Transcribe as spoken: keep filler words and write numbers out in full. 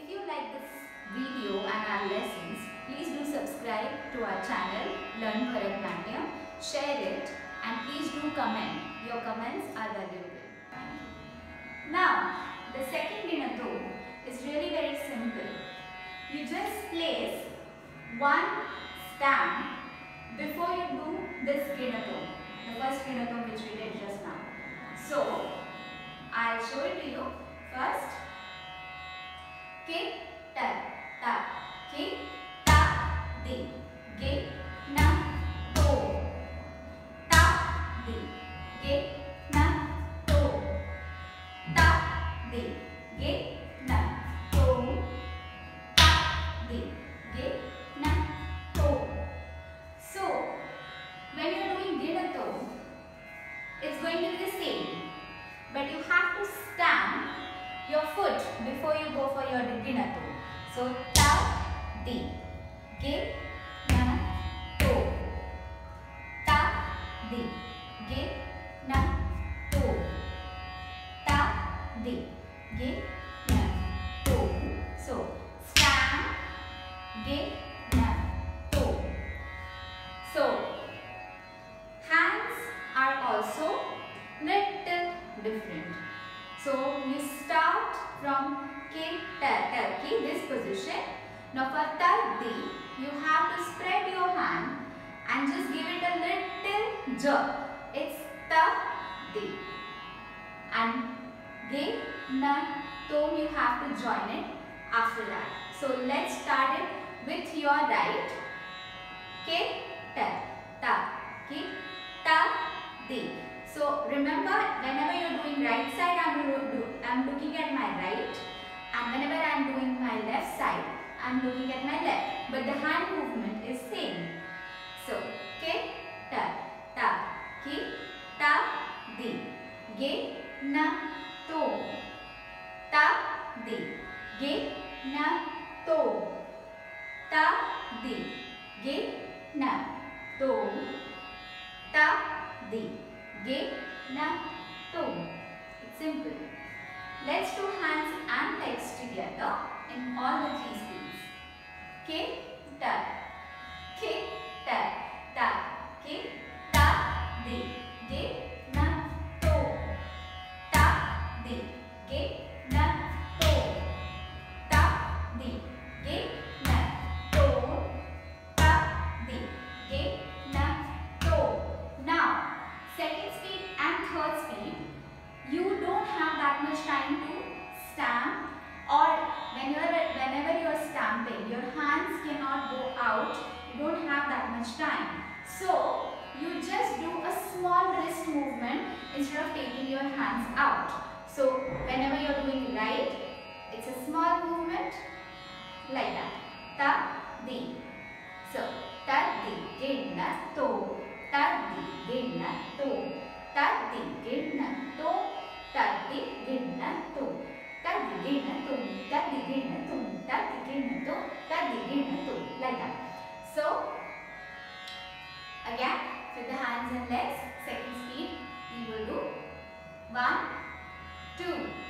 If you like this video and our lessons, please do subscribe to our channel Learn Bharatanatyam, share it and please do comment. Your comments are valuable. Thank you. Now, the second Ginatu is really very simple. You just place one stamp before you do this Ginatu, the first Ginatu which we did just now. So, I'll show it to you. First, K, ta, ta, K, ta, di, ge, na, to, ta, di, ge, na, to, ta, di, ge, na, to, ta, di, ge, na, to. So, when you are doing Ginatu, it's going to be the same, but you have to stamp your foot before you go for your Ginatu. So, ta, di, ge, na, to, ta, di, ge, na, to, ta, di, ge, na, to. So, stamp, ge, na, to. So, hands are also little different. So, you start from K, ta, ta, K, this position. Now, for ta, di, you have to spread your hand and just give it a little jerk. It's ta, di. And ge, na, to, you have to join it after that. So, let's start it with your right. K, ta, ta, K, ta, di. So remember, whenever you are doing right side, I am looking at my right, and whenever I am doing my left side, I am looking at my left. But the hand movement is same. So K, ta, ta, ki, ta, di, ge, na, to, ta, di, ge, na, to, ta, di, ge, na, to, ta, di, ge, na, to. It's simple. Let's do hands and legs together in all the three speeds. K, ta, K, ta, ta, K, ta, di, ge, na, to, ta, di, ge, na, to, ta, di, ge, na, to, ta, di, ge, na, to. Now, second speed and third speed, you don't have that much time to stamp, or whenever, whenever you are stamping, your hands cannot go out, you don't have that much time. So, you just do a small wrist movement instead of taking your hands out. So, whenever you are doing right, it's a small movement like that. Ta, di. So, ta, di, ge, na, to. Ta, di, ge, na, to. Ta, di, ge, na, to. Ta, di, ge, na, to. Ta, di, ge, na, to. Ta, di, ge, na, to. Ta, di, ge, na, to. Ta, di, ge, na, to. Like that. So, again, with the hands and legs, second speed, we will do one, two.